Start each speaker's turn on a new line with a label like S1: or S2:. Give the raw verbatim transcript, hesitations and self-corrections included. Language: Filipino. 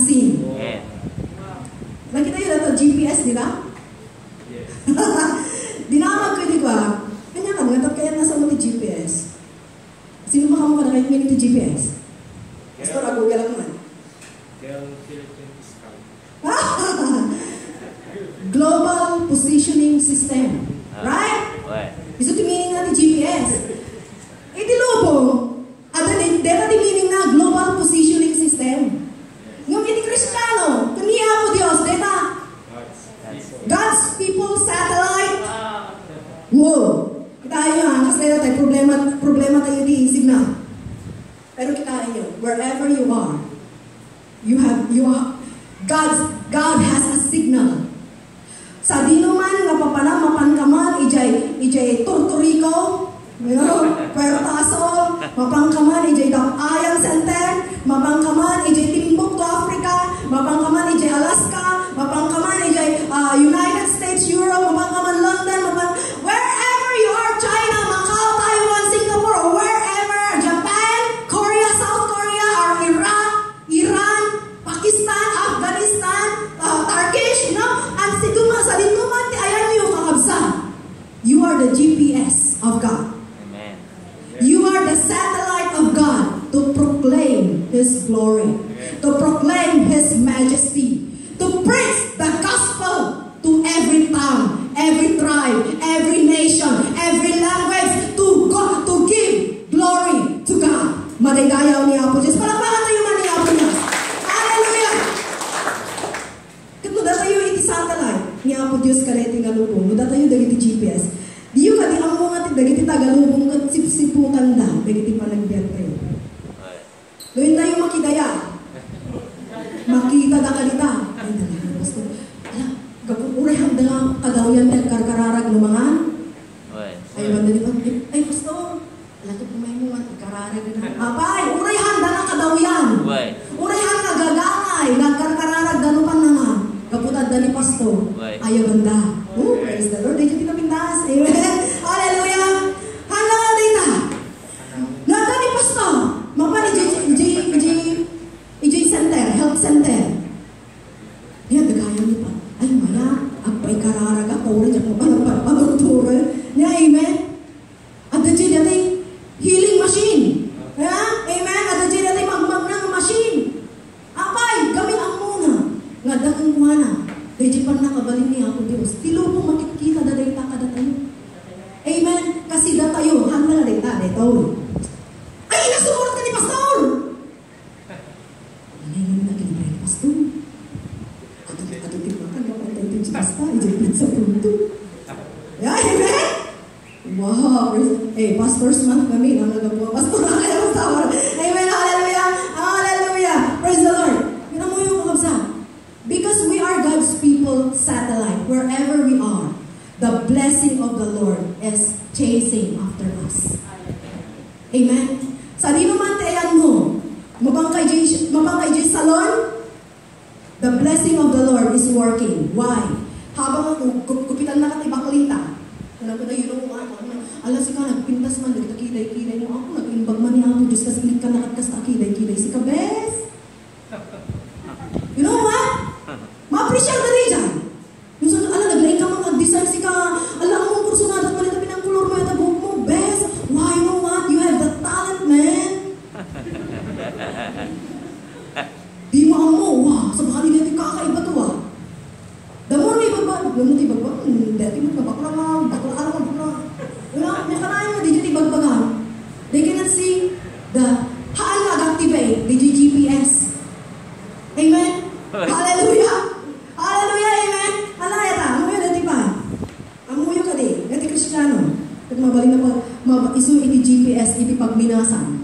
S1: unseen.
S2: Yeah.
S1: Nakita yun ito, G P S, di ba?
S2: Yeah.
S1: Dinamag ko, di ba? Kanya ka, mga kaya nasa mo G P S. Sino ba ka mo ka na kahit minute G P S? Gusto na, Google ako man. Global Positioning System. Right? Iso ti meaning na ti G P S. Iti lobo, ada ni dera ti meaning na Global Positioning System. Ngam iti Kristiyano, kaniya po Dios, deta God's People Satellite. Wow! Kita ayo ha, kasi tayo problema, problema tayo di signal. Pero kita ayo, wherever you are, you have, you are, God's, God has a signal. Sa dino man nga papanamapan ka man, ijay, ijay Tortorico, you know, Puerto Asol, mapang ka man, ijay Dapayan Center, mapang ka man, ijay Timbuktu, Africa, mapang ka man, ijay Alaska, mapang ka man, ijay uh, United States, Europe, mapang ka man, London, mapang, wherever you are, China, Macau, Taiwan, Singapore, wherever, Japan, Korea, South Korea, or Iraq, Iran, Pakistan, Afghanistan, uh, Turkish, you know, at situma sa dituman ti ayan niyo kakabsa. You are the G P S of God.
S2: Amen.
S1: You are the satellite of God to proclaim His glory, to proclaim His majesty, to preach the gospel to every town, every tribe, every nation, every language, to God, to give glory to God. Madigayaw ni Apo Diyos. Palakpakan tayo man ni Apo Diyos. Hallelujah! Kaya tayo iti satellite ni Apo Diyos kaleti nga lubong. Muda tayo dagiti G P S. Diyo ka di ang mga dagiti tagalubong kat sipsiputan da. Dagiti panagbiyan tayo. Gawin tayo makidaya. Makita da kalita. Ay, talaga. Basta, ala, gapurehang da nga kadawyan tayo karkararag lumangan. Ay, wanda di ba? Ay, pastor. Ala, ito pumay mo nga karkararag na. Apay, urehan da nga kadawyan. Urehan nga gagangay. Nagkarkararag da lupan na nga. Kaputad da ni pastor. Ayaw banda. Oh, praise the Lord. Dito kita pintas. Amen. Hallelujah. Handa nga dita. Nada ni pastor. Mapa ni J J Center, Health Center. Yan, nagkaya niyo pa. Ay, maya. Agpay kararag ako. Rin ako pa. Pagturo. Niya, amen. At the J dati, healing machine. Yeah? Amen. At the J dati, magmag ng machine. Apay, gawin ang muna. Nga dagang kuhana. Dahil pa nakabalin niya ako Diyos. Tilo po makikita da data ka da tayo. Amen. Kasi da tayo. Handa na data. Dito. Ay, nasumunod ka ni Pastor! Ano yung naging ni Pastor? Ato-ato ba ka nga pa tayo din si Pastor? Ijay pizza punto. Yeah, amen? Wow. Eh, Pastor's month kami. Ang nagagawa. Pastor na kayo sa amen. Hallelujah. Hallelujah. Praise the Lord. Yun mo yung makabsa. Because we are God's people satellite, wherever we are, the blessing of the Lord is chasing after us. Amen? Sa di naman tayan mo, mabang kay J Salon, the blessing of the Lord is working. Why? Habang kupitan na ka baklita, alam ko na yun ang ako, alam si ka, nagpintas man, nagkakilay-kilay mo ako, nag-inbag man niya ako, Diyos, kasi ka nakatkas na kilay-kilay si ka, bes. You know what? Ma-appreciate na rin dyan. Yung sa, ala, naglaing ka mga design si ka, ala, ang mong kursunada at malita pinangkulor mo yung tabok mo, best. Why, you know what? You have the talent, man. Di mo ang mo, wow, sa baka nila yung kakaiba to, ah. Damo na ibagba, damo na ibagba, dati mo ka, bakla nga, bakla ka naman, bakla. You know, may kanayan mo, di dyan ibagbaga. They cannot see the, haan nag-activate, the G P S. Amen? Hallelujah! Hallelujah! Amen! Halaya ta, amuyo dati pa. Amuyo ka di, dati Kristiyano. At mabaling na pa, isu iti G P S, iti pagminasan.